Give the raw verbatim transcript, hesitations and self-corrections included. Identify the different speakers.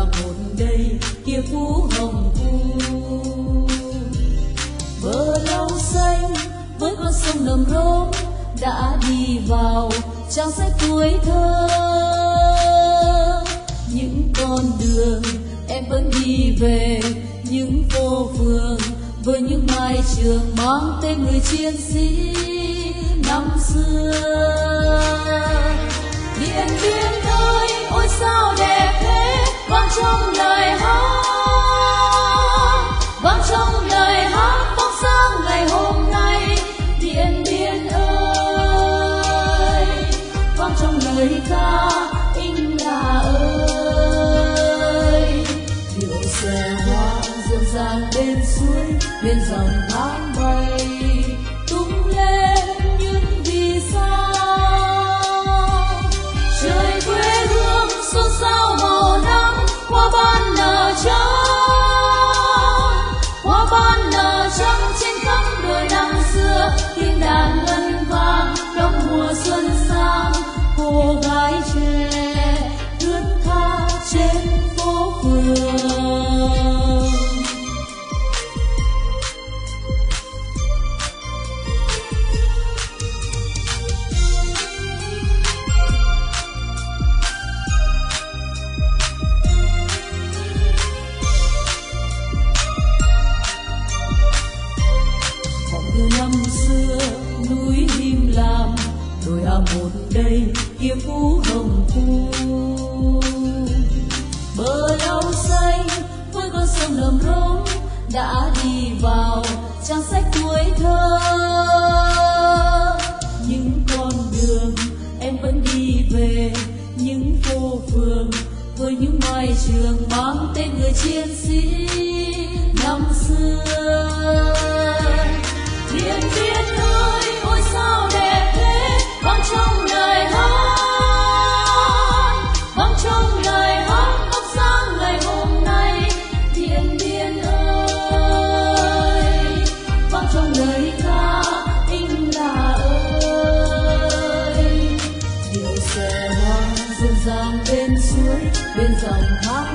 Speaker 1: một đây kia phú hồng thu. Bờ lâu xanh với con sông đầm rốm đã đi vào trang sách tuổi thơ. Những con đường em vẫn đi về, những phố phường với những mái trường mang tên người chiến sĩ năm xưa. Điện Biên ơi, ôi sao đẹp thế, vang trong lời hát, vang trong lời hát bóng sáng ngày hôm nay. Điện Biên ơi, vang trong lời ca Anh là ơi. Điệu xòe hoa rộn ràng bên suối, bên dòng tháng bay tung lên những vì sao. Trời quê hương xôn xao màu nắng, hoa ban nở trắng, hoa ban nở trắng trên khắp đồi năm xưa. Tiếng đàn ngân vang trong mùa xuân sang, cô gái trẻ thướt tha trên phố phường. Từ năm xưa núi Him Lam, đồi A một đây kia phú hồng thu. Bờ lâu xanh với con sông đầm rốm đã đi vào trang sách tuổi thơ. Những con đường em vẫn đi về, những phố phường với những mái trường mang tên người chiến sĩ năm xưa. Điện Biên ơi, ôi sao đẹp thế, vang trong lời hát, vang trong lời hát bóng sáng ngày hôm nay. Điện Biên ơi, vang trong lời ca Anh là ơi. Điệu xòe hoa rộn ràng bên suối, bên dòng thác